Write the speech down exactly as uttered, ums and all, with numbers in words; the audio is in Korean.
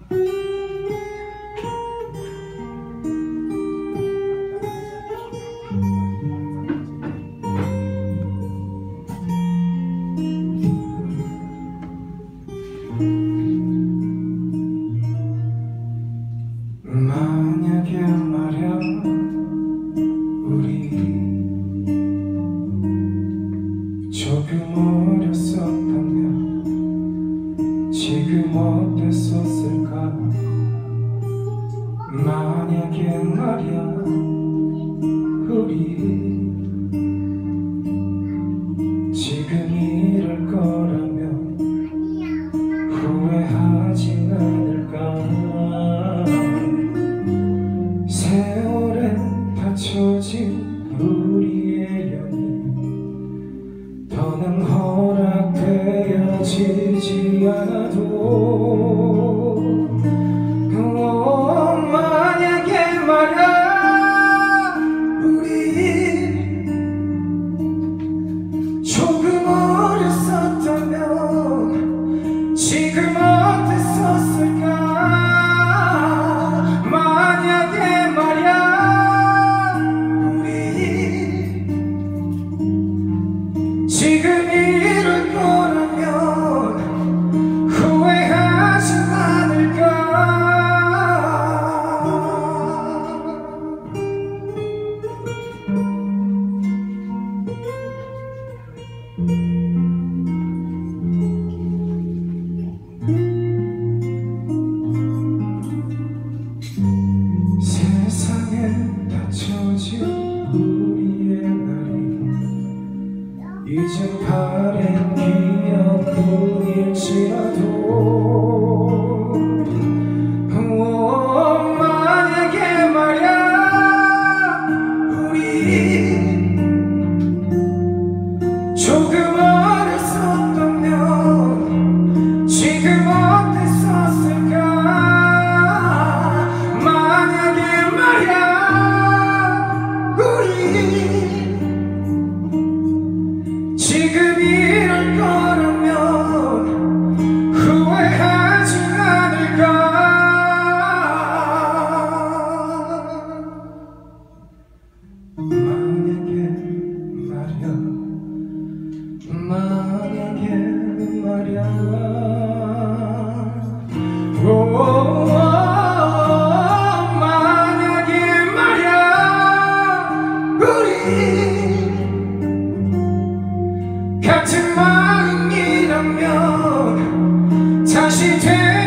만약에 말야 우리 조금 어렸었다면 지금 어땠었을까. 만약에 말야 우리 지금 이럴 거라면 후회하진 않을까. 세월에 닫혀진 우리의 연이 더는 허락되어지지 않아도 어, 만약에 말야 우리 조금 어렸었다면 지금 어땠었을까. 지금 이럴 거라면 후회하지 않을까. 세상에 닫혀진 우리의 이젠 바랜 기억뿐일지라도 어, 만약에 말야 우리 조금 어렸었다면 지금 어땠었을까. 만약에 말야 우리 지금 이럴 거라면 후회하지 않을까. 만약에 말야 만약에 말야 오, 만약에 말야 우리 같은 마음이라면 다시 되